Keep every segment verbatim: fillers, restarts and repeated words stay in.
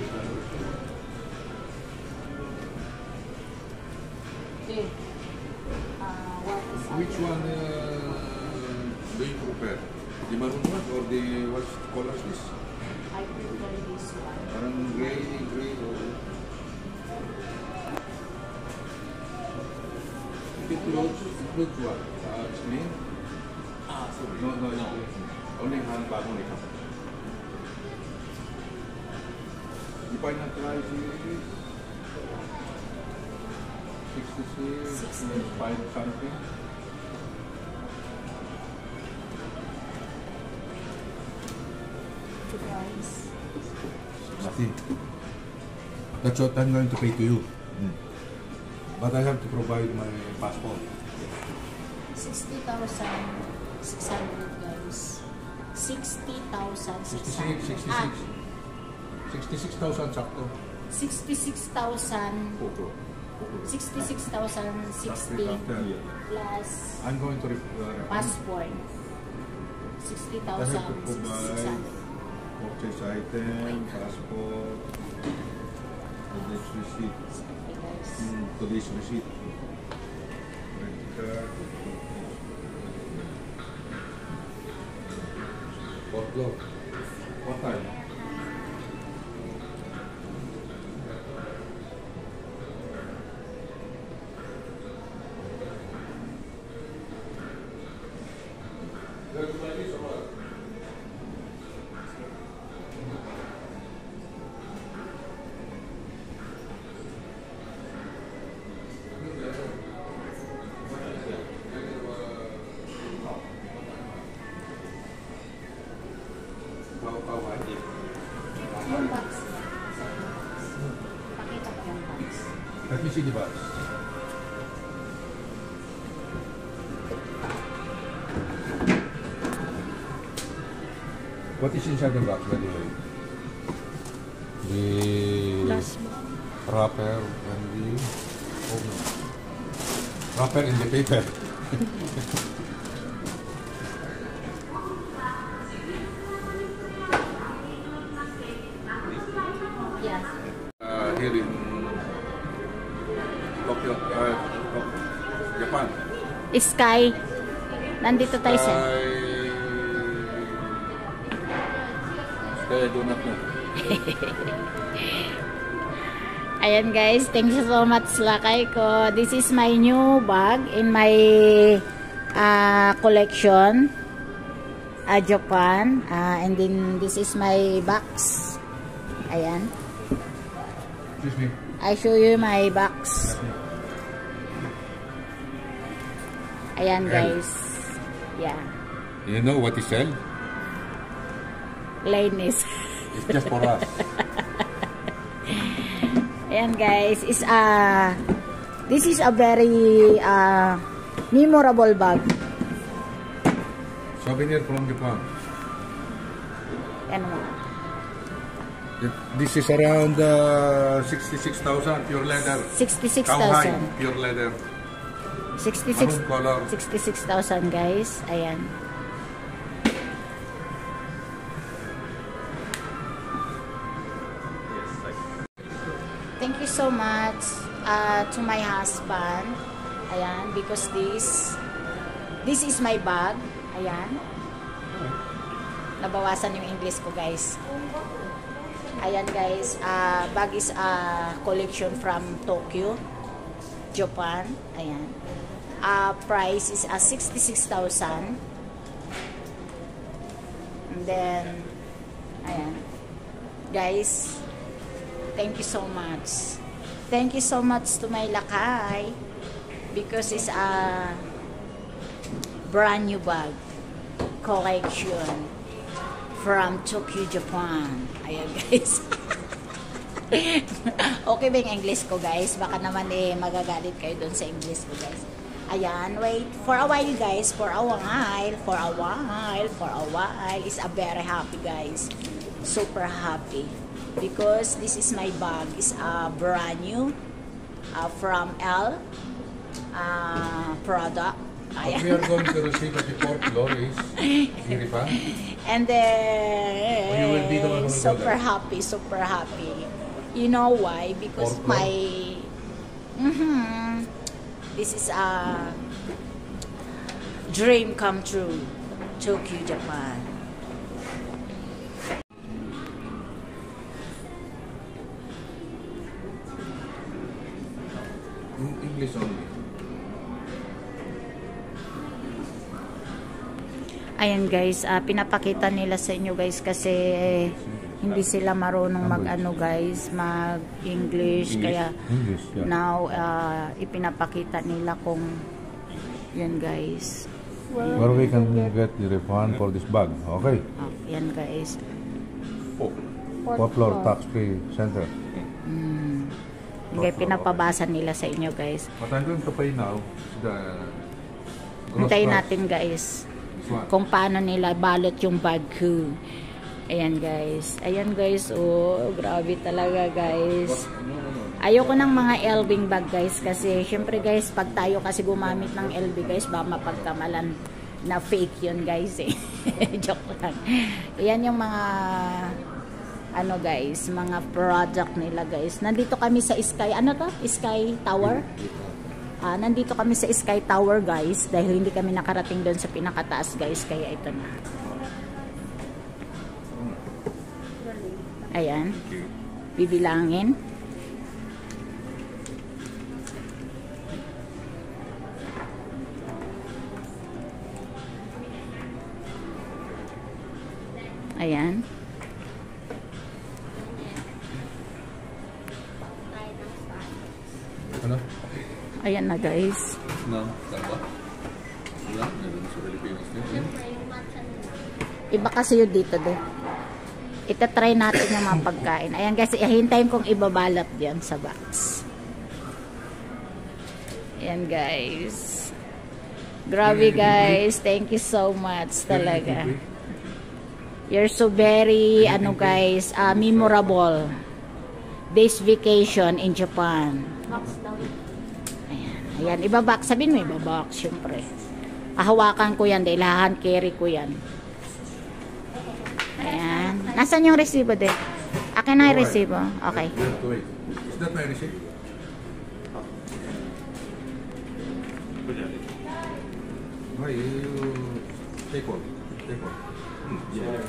Okay. Uh, what is Which one uh, do you prefer? The maroon one or the what color is this? I prefer this one. Parang gray, gray or... It includes, includes what? Uh, screen? Ah, sorry. No, no, no. Only hand bag only. The final price is sixty-six, five something. Nothing. That's what I'm going to pay to you. Mm. But I have to provide my passport. sixty thousand six hundred guys. sixty thousand six hundred. sixty-six, sixty-six. sixty-six thousand sakto. sixty-six thousand. sixty-six thousand sixty plus I'm going to uh, passport. sixty thousand six hundred. Purchase item, passport, today's receipt. Okay, guys. Mm, today's receipt. Credit card. What clock? What time? Yung box. Pakita ko yung box. Let me see the box. What is inside the box, by the way? The Last one. wrapper and the oh no. Wrapper and the paper. Yeah. Uh, here in Tokyo, uh, Japan. Sky. Nandito tayo sa... Sky... Sky, I do not know. Ayan guys, thank you so much lakay ko. This is my new bag in my uh, collection. Uh, Japan. Uh, and then this is my box. Ayan. Excuse me. I show you my box. Ayan guys. Yeah. You know what is sell? Lainis. It's just for us. Ayan guys, is a this is a very uh, memorable bag. Souvenir from Japan. Ayan mo. This is around uh, sixty-six thousand pure leather. sixty-six Cowhide thousand. pure leather. sixty-six Maroon color. sixty-six thousand guys. Ayan. Thank you so much uh, to my husband. Ayan, because this this is my bag. Ayan. Nabawasan yung English ko, guys. Ayan, guys. Uh, bag is a collection from Tokyo, Japan. Ayan. Uh, price is uh, sixty-six thousand. And then, ayan. Guys, thank you so much. Thank you so much to my lakay because it's a brand new bag collection from Tokyo, Japan. Ayan guys. Okay ba yung English ko guys? Baka naman eh magagalit kayo dun sa English ko guys. Ayan, wait. For a while guys. For a while. For a while. For a while. Is a very happy guys. Super happy. Because this is my bag. It's a brand new. Uh, from L. Uh, product. What we are going to receive at the fourth floor is Iripa. And Oh, you will be the one then, who will go super there. happy, super happy. You know why? Because Fourth floor? my, mhm, this is a dream come true. Tokyo, Japan. In English only. Ayan guys, ah, pinapakita nila sa inyo guys kasi hindi sila marunong mag ano guys, mag English, kaya English, yeah. now ah, ipinapakita nila kung yun guys. Where we can get the refund for this bag. Okay. Oh, yan guys. Oh. Fourth floor, tax-free center. Mm. Hindi pinapabasa nila sa inyo guys. What I'm going to pay now is the gross Hintayin price. natin guys This one. kung paano nila balot yung bag ko. Ayan guys. Ayan guys. Oh, grabe talaga guys. No, no, no. Ayoko ng mga Elving bag guys kasi syempre guys pag tayo kasi gumamit ng L V guys ba mapagkamalan na fake yun guys eh. Joke lang. Ayan yung mga ano guys, mga product nila guys. Nandito kami sa Sky, ano to? Sky Tower? Ah, nandito kami sa Sky Tower guys dahil hindi kami nakarating doon sa pinakataas guys kaya ito na. Ayan. Bibilangin. Ayan. Ano? Ayan na guys. No, tama. Wala, meron sa Pilipinas din. Iba kasi yun dito din. Itatry natin yung mga pagkain. Ayan guys, ihintayin kong ibabalot yan sa box. Ayan guys. Grabe guys. Thank you so much talaga. You're so very, ano guys, uh, memorable. This vacation in Japan. Ayan, ayan, ibabak. Sabihin mo, ibabak, syempre. Ahawakan ko yan, dahil hand carry ko yan. Ayan. Nasaan yung resibo din? Akin na yung resibo. Okay. You have to wait. Is that my receipt? Why you take one? Take one. Yeah.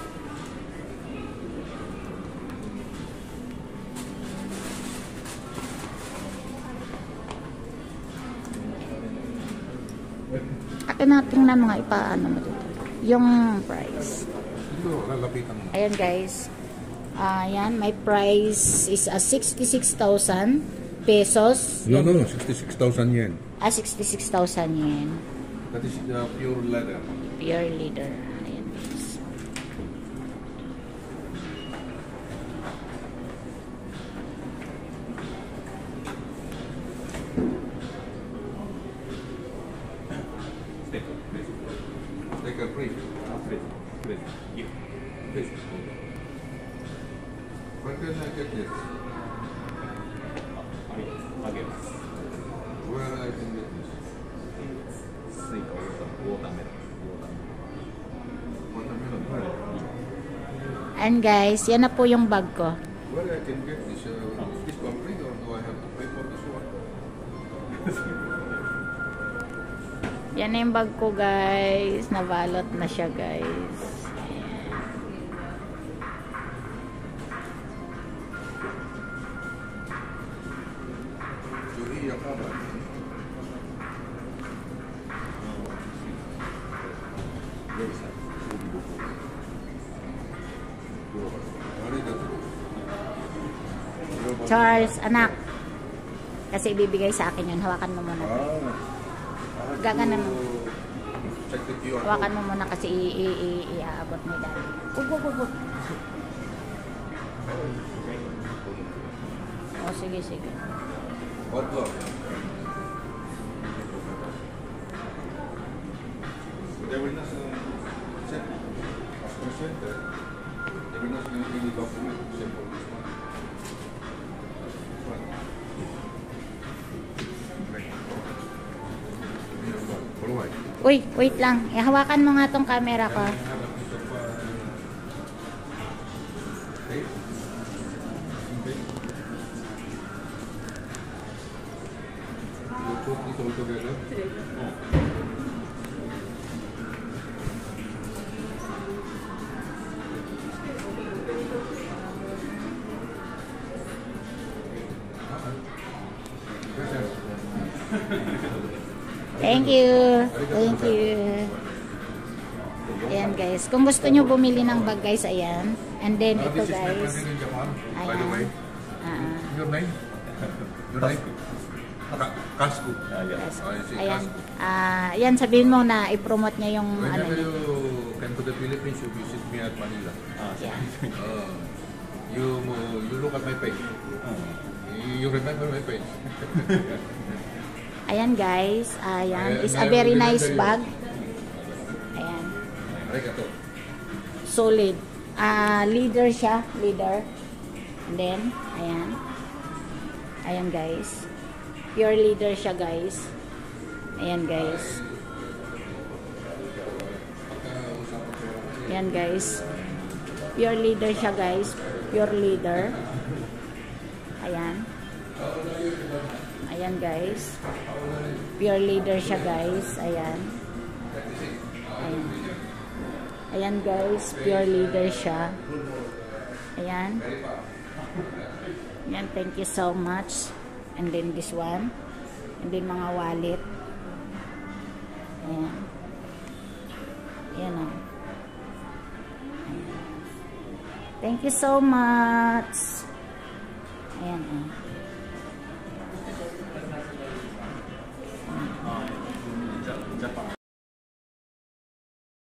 Akin na tingnan mga ipaano mo dito. Yung price. Ito, lalapitan mo. Ayan guys. Ayan, my price is a sixty-six thousand pesos. No, no, no. sixty-six thousand yen. Ah, sixty-six thousand yen. That is the pure leather. Pure leader. Ayan guys. Take a please. Take a brief. Please. Please. Yeah. Please. Where can I get this? Again. Where I can get this? Suica, watermelon. Watermelon. Where? And guys, yan na po yung bag ko. Where I can get this? Uh, is this one free or do I have to pay for this one? Yan na yung bag ko guys. Nabalot na siya guys. Julia Cabra. Where is that? Where is that? Charles, anak. Kasi ibibigay sa akin yun. Hawakan mo muna. Ah. Gaganan mo. Check the Q R code. Hawakan mo muna kasi i- i- i- iaabot mo dahil. Ug, ug, ug, ug. O, sige, sige. What block? They will not uh, check. As per center, they will not give any document except for this one. This one. Right. Here, what? All right. Uy, wait lang. Eh, hawakan mo nga tong camera ko. Okay? Okay? You put it all together? Thank you. Thank you. Ayan guys. Kung gusto nyo bumili ng bag guys, ayan. And then Uh, ito this is my guys. friend in Japan, by the way. Ayan. Ah, Your name? Your name? Ka- Kasku. Ah, yeah. yes. Oh, I see, Ayan. Kasku. Ah, ayan, sabihin mo na i-promote niya yung ano Whenever niya. you come to the Philippines, you visit me at Manila. Ah, Yeah. Uh, you you look at my page. You remember my page. Ayan guys. Ayan. Ayan, Is a I very remember nice you. bag. Ayan. Arigato. Solid. Ah, leader siya. Leader. And then, ayan. Ayan guys. Pure leader siya guys. Ayan guys. Ayan guys. Pure leader siya guys. Pure leader. Ayan. Ayan guys. Pure leader siya guys. Ayan. Ayan. Ayan guys. Pure leader siya. Ayan. Ayan. Thank you so much. And then this one. And then mga wallet. Ayan. Ayan o. Thank you so much. Ayan o.